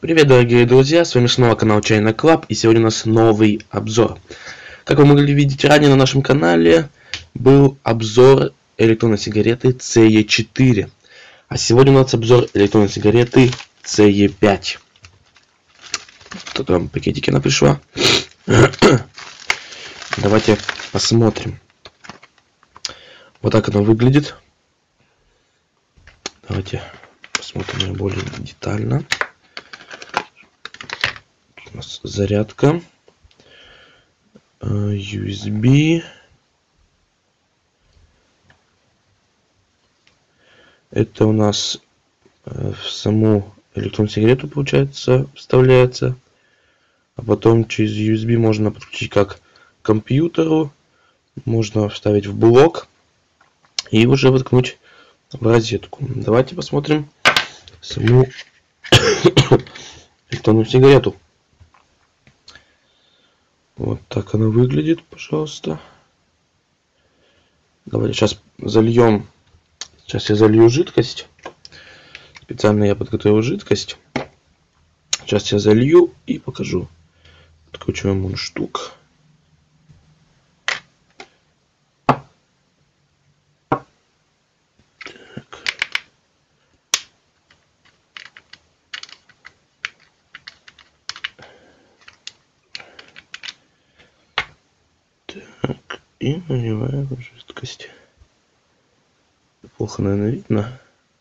Привет, дорогие друзья, с вами снова канал China Club, и сегодня у нас новый обзор. Как вы могли видеть ранее на нашем канале, был обзор электронной сигареты CE4. А сегодня у нас обзор электронной сигареты CE5. В таком пакетике она пришла. Давайте посмотрим. Вот так она выглядит. Давайте посмотрим ее более детально. У нас зарядка, USB. Это у нас в саму электронную сигарету, получается, вставляется. А потом через USB можно подключить как к компьютеру, можно вставить в блок и уже воткнуть в розетку. Давайте посмотрим саму электронную сигарету. Вот так она выглядит, пожалуйста. Давайте сейчас зальем. Сейчас я залью жидкость. Специально я подготовил жидкость. Сейчас я залью и покажу. Откручиваем мундштук. Так, и наливаем жидкость. Плохо, наверное, видно.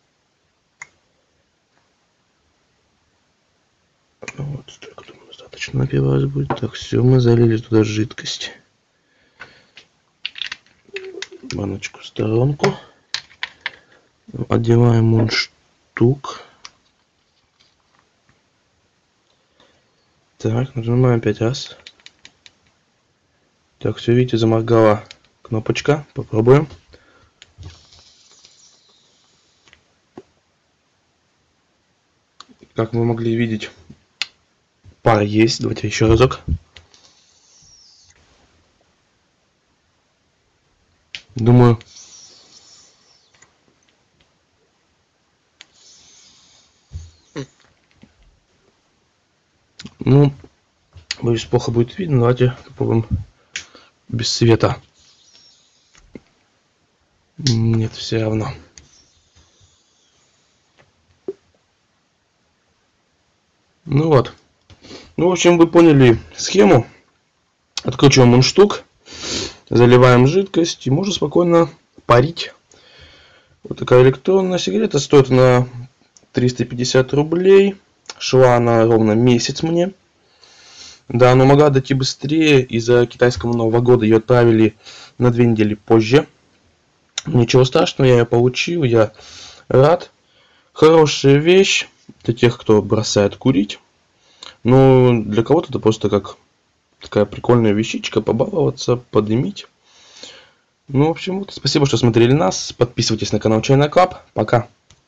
Ну вот, столько, думаю, достаточно набивалось будет. Так, все, мы залили туда жидкость. Баночку в сторонку. Одеваем мундштук. Так, нажимаем 5 раз. Так, все, видите, заморгала кнопочка. Попробуем. Как вы могли видеть, пар есть. Давайте еще разок. Думаю, ну, боюсь, плохо будет видно. Давайте попробуем без света. Нет, все равно. Ну вот. Ну, в общем, вы поняли схему. Откручиваем мундштук, заливаем жидкость и можно спокойно парить. Вот такая электронная сигарета. Стоит на 350 рублей. Шла она ровно месяц мне. Да, но могла дойти быстрее. Из-за китайского Нового года ее отправили на 2 недели позже. Ничего страшного, я ее получил. Я рад. Хорошая вещь для тех, кто бросает курить. Ну, для кого-то это просто как такая прикольная вещичка, побаловаться, подымить. Ну, в общем, вот, спасибо, что смотрели нас. Подписывайтесь на канал China Club. Пока.